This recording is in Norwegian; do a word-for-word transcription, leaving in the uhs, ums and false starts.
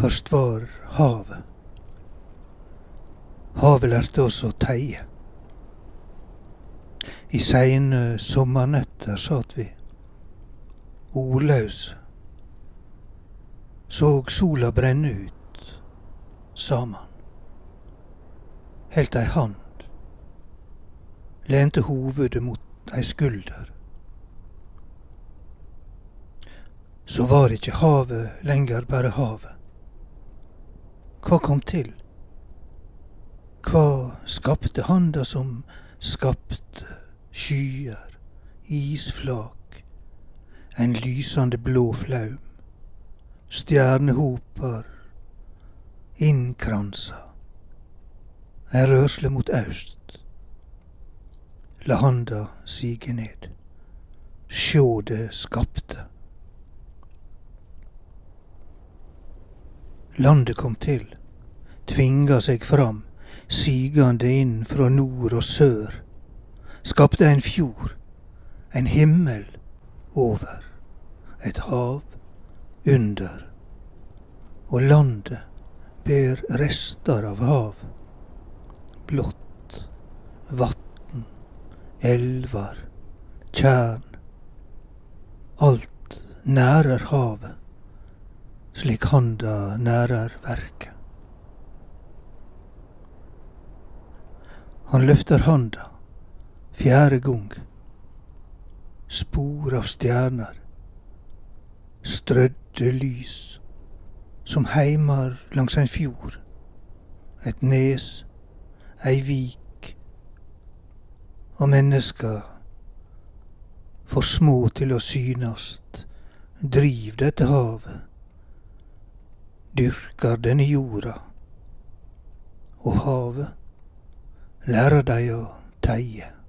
Først var havet. Havet lærte oss å teie. I seine sommernetter satt vi, ordløse, såg sola brenne ut, saman. Helt ei hand, lente hovedet mot ei skulder. Så var ikkje havet lenger bare havet. Hva kom til? Hva skapte handa som skapte skyer, isflak, en lysande blå flaum, stjernehopar, innkransa, en rørsle mot øst. La handa sige ned, sjå det skapte. Landet kom til, tvinga seg fram, sigande inn fra nord og sør, skapte en fjord, en himmel over, et hav under, og landet ber rester av hav, blått, vatten, elvar, tjern, alt nærer havet, slik handa nærer verket. Han løfter handa, fjerde gong, spor av stjerner, strødde lys, som heimar langs en fjord, et nes, ei vik, og menneska, for små til å synast, driv dette havet, dyrkar denne jorda, og havet lærer dei å teie.